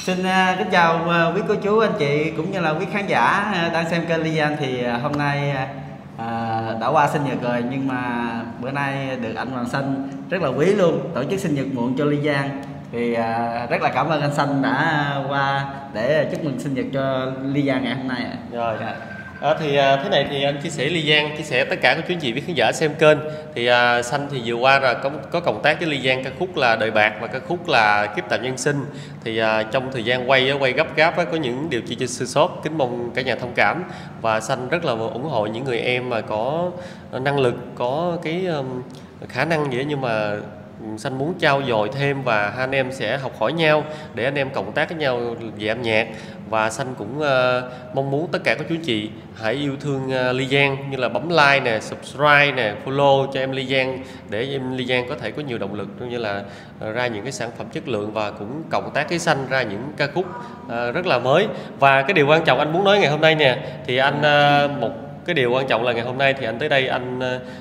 Xin kính chào quý cô chú anh chị cũng như là quý khán giả đang xem kênh Ly Giang. Thì hôm nay đã qua sinh nhật rồi, nhưng mà bữa nay được anh Hoàng Xanh rất là quý luôn tổ chức sinh nhật muộn cho Ly Giang. Thì rất là cảm ơn anh Xanh đã qua để chúc mừng sinh nhật cho Ly Giang ngày hôm nay. Rồi. Thế này thì anh chia sẻ Ly Giang, chia sẻ tất cả các quý anh chị với khán giả xem kênh. Thì Xanh thì vừa qua là có cộng tác với Ly Giang ca khúc là Đời Bạc và ca khúc là Kiếp Tạm Nhân Sinh. Thì trong thời gian quay gấp gáp có những điều chi sơ sót, kính mong cả nhà thông cảm. Và Xanh rất là ủng hộ những người em mà có năng lực, có cái khả năng vậy, nhưng mà Xanh muốn trau dồi thêm và hai anh em sẽ học hỏi nhau để anh em cộng tác với nhau về âm nhạc. Và Xanh cũng mong muốn tất cả các chú chị hãy yêu thương Ly Giang, như là bấm like nè, subscribe nè, follow cho em Ly Giang để em Ly Giang có thể có nhiều động lực cũng như là ra những cái sản phẩm chất lượng, và cũng cộng tác với Xanh ra những ca khúc rất là mới. Và cái điều quan trọng anh muốn nói ngày hôm nay nè, thì anh một cái điều quan trọng là ngày hôm nay thì anh tới đây anh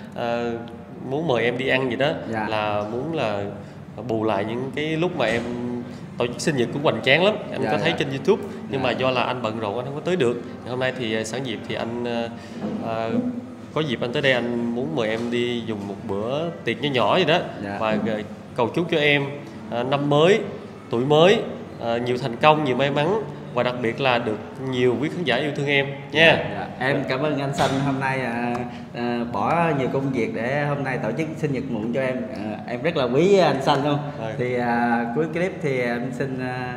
muốn mời em đi ăn gì đó. Dạ. Là muốn là bù lại những cái lúc mà em tổ chức sinh nhật cũng hoành tráng lắm, em có thấy trên YouTube, nhưng mà do là anh bận rộn anh không có tới được. Hôm nay thì sẵn dịp thì anh có dịp anh tới đây, anh muốn mời em đi dùng một bữa tiệc nhỏ nhỏ gì đó. Và cầu chúc cho em năm mới, tuổi mới nhiều thành công, nhiều may mắn, và đặc biệt là được nhiều quý khán giả yêu thương em nha. Em cảm ơn anh Xanh hôm nay bỏ nhiều công việc để hôm nay tổ chức sinh nhật muộn cho em. Em rất là quý anh Xanh luôn. Thì cuối clip thì em xin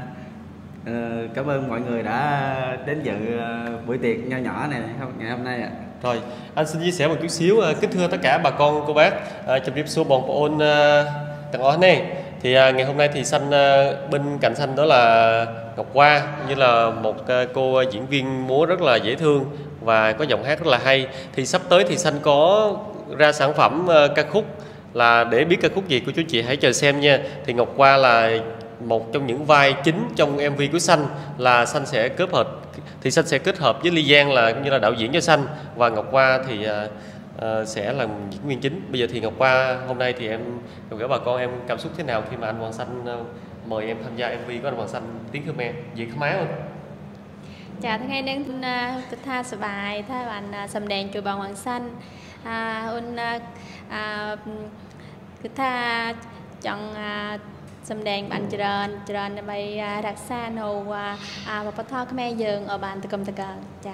cảm ơn mọi người đã đến dự buổi tiệc nho nhỏ này ngày hôm nay. Rồi, anh xin chia sẻ một chút xíu. Kính thưa tất cả bà con, cô bác, chụp điệp số bọn ôn tặng ón này. Thì ngày hôm nay thì Xanh bên cạnh Xanh đó là Ngọc Hoa, như là một cô diễn viên múa rất là dễ thương và có giọng hát rất là hay. Thì sắp tới thì Xanh có ra sản phẩm ca khúc, là để biết ca khúc gì của chú chị hãy chờ xem nha. Thì Ngọc Hoa là một trong những vai chính trong MV của Xanh, là Xanh sẽ kết hợp với Ly Giang là như là đạo diễn cho Xanh, và Ngọc Hoa thì sẽ là diễn viên chính. Bây giờ thì Ngọc Hoa, hôm nay thì em gửi bà con em cảm xúc thế nào khi mà anh Hoàng Xanh mời em tham gia MV của anh Hoàng Xanh tiếng Khmer, diễn Khmer không? ចាថ្ងៃ នេះ គិតថាសប្បាយថាបានសម្ដែងជួយបងhoàng Xanh អូនគិតថាចង់សម្ដែងបានច្រើនដើម្បីរក្សានៅវប្បធម៌ខ្មែរយើងឲ្យបានតកឹមតកើចា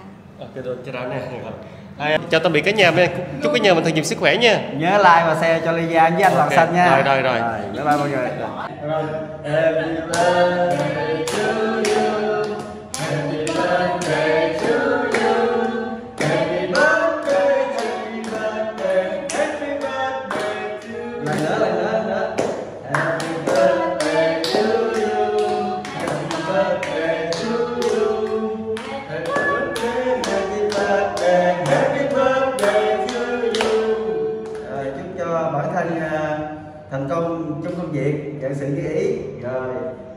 Chào tạm biệt cả nhà, chúc cả nhà mình thật nhiều sức khỏe nha. Nhớ like và share cho Ly Giang với anh Hoàng Xanh nha. Rồi. Bye bye mọi người. Happy birthday to you. Happy birthday to you. Happy birthday, happy birthday, happy birthday to you. Lần nữa. Happy birthday to you. Happy birthday to you. Happy birthday, happy birthday to you. Chúc cho bản thân thành công trong công việc, nhận sự như ý. Rồi